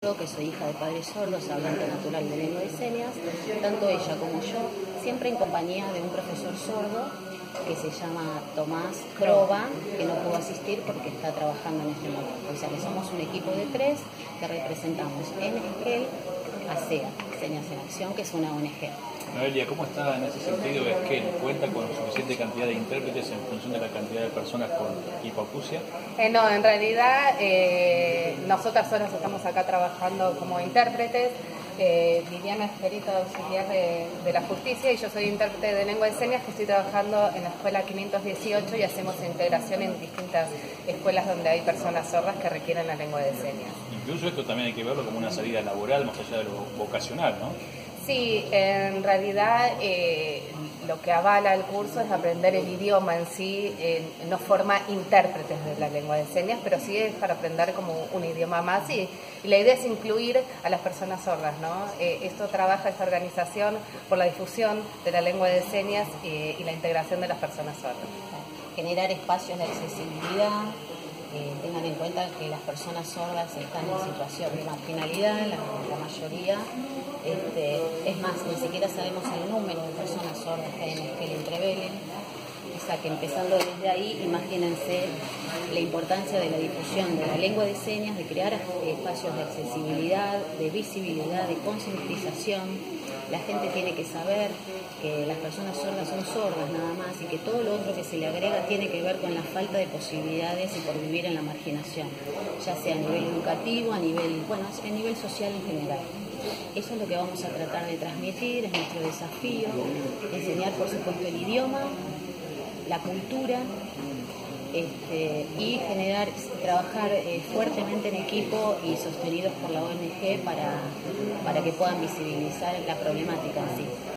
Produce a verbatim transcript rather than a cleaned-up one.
Yo, que soy hija de padres sordos, hablante natural de lengua de señas, tanto ella como yo, siempre en compañía de un profesor sordo que se llama Tomás Croba, que no pudo asistir porque está trabajando en este momento. O sea que somos un equipo de tres que representamos en Esquel a SEA, Señas en Acción, que es una O N G. Noelia, ¿cómo está en ese sentido Esquel? ¿Cuenta con suficiente cantidad de intérpretes en función de la cantidad de personas con hipoacusia? Eh, no, en realidad eh, nosotras solas estamos acá trabajando como intérpretes. Eh, Liliana es perito auxiliar de, de la justicia y yo soy intérprete de lengua de señas que estoy trabajando en la escuela quinientos dieciocho y hacemos integración en distintas escuelas donde hay personas sordas que requieren la lengua de señas. Incluso esto también hay que verlo como una salida laboral más allá de lo vocacional, ¿no? Sí, en realidad eh, lo que avala el curso es aprender el idioma en sí, eh, no forma intérpretes de la lengua de señas, pero sí es para aprender como un idioma más y, y la idea es incluir a las personas sordas, ¿no? Eh, esto trabaja esta organización por la difusión de la lengua de señas eh, y la integración de las personas sordas. Generar espacios de accesibilidad. Eh, tengan en cuenta que las personas sordas están en situación de marginalidad, la, la mayoría, este, es más, ni siquiera sabemos el número de personas sordas que hay en Esquel y Entrevelen. O sea que empezando desde ahí, imagínense la importancia de la difusión de la lengua de señas, de crear espacios de accesibilidad, de visibilidad, de concientización. La gente tiene que saber que las personas sordas son sordas nada más y que todo lo otro que se le agrega tiene que ver con la falta de posibilidades y por vivir en la marginación, ya sea a nivel educativo, a nivel, bueno, a nivel social en general. Eso es lo que vamos a tratar de transmitir, es nuestro desafío, enseñar por supuesto el idioma, la cultura, este, y generar, trabajar eh, fuertemente en equipo y sostenidos por la O N G para, para que puedan visibilizar la problemática en sí.